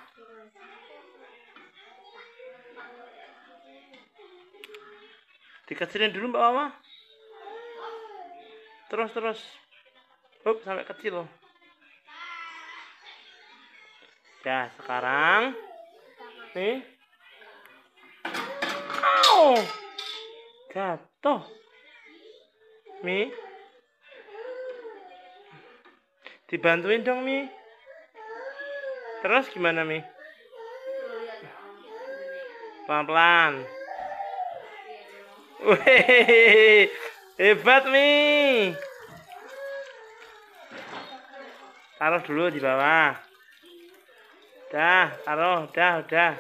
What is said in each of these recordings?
Dikecilin dulu Mbak Wawa. Terus. Hop, sampai kecil. Ya, sekarang nih. Au! Jatuh. Mi. Dibantuin dong, Mi. Terus gimana, Mi? Pelan-pelan. Wih, hebat, Mi. Taruh dulu di bawah. Taruh, udah.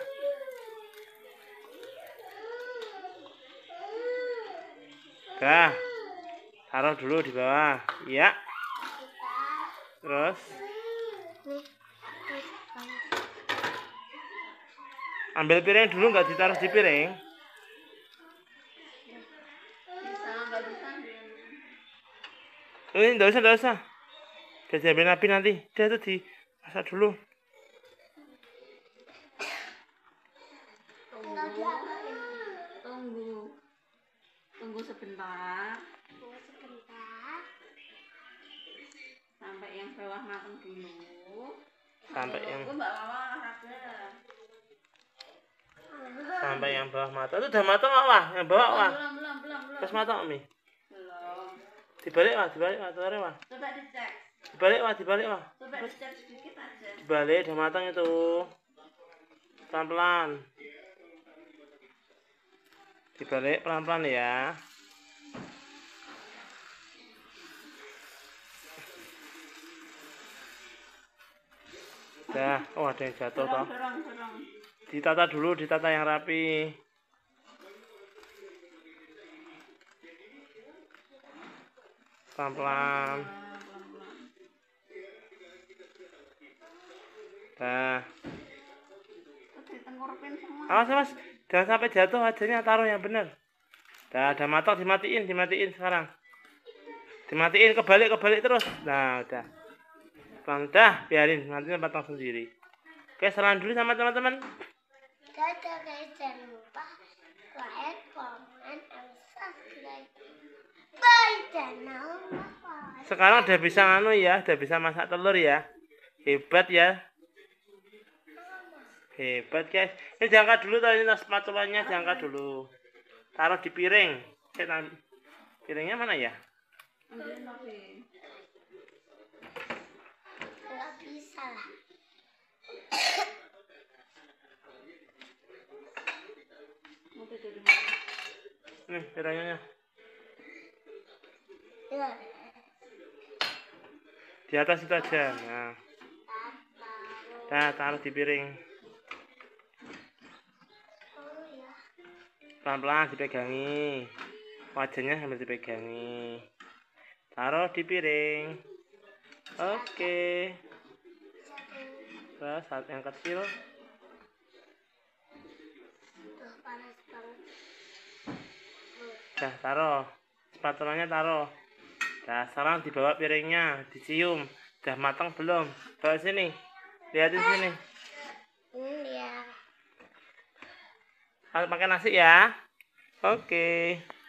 Taruh dulu di bawah. Iya. Terus ambil piring dulu, nggak ditaruh di piring. Ini nggak usah. Udah diambil api nanti. Udah itu dimasak dulu. Tunggu sebentar. Sampai yang bawah matang dulu. Sampai yang bawah matang. Itu udah matang nggak, Wah? Yang bawah, Wah? Belum. Terus matang, Mi? Belum. Dibalik, Wah. Taruh, Wah. Coba dicek. Dibalik, Wah. Coba dicek sedikit aja. Dibalik, udah matang itu. Pelan-pelan. Dibalik pelan-pelan ya. Oh ada yang jatuh toh. Ditata dulu, ditata yang rapi. Pelan-pelan. Awas, jangan sampai jatuh wajahnya, taruh yang benar. Udah matang, dimatiin sekarang. Dimatiin, kebalik terus. Nah, udah. Biarin nanti matang sendiri. Oke, salam dulu sama teman-teman. Dadah guys, jangan lupa like, comment, and subscribe. Bye channel. Sekarang udah bisa udah bisa masak telur ya. Hebat ya. Hebat guys. Ini diangkat dulu tadi, spatulanya diangkat dulu. Taruh di piring. Piringnya mana ya? Nggak bisa lah. Nih piringnya. Di atas itu aja. Nah, taruh di piring. Pelan-pelan dipegangi. Wajahnya sambil dipegangi. Taruh di piring. Oke. Terus saat yang kecil. Taruh. Spatulanya taruh. Sekarang dibawa piringnya, dicium. Udah matang belum? Bawa sini. Lihatin sini. Iya. Harus makan nasi ya. Oke.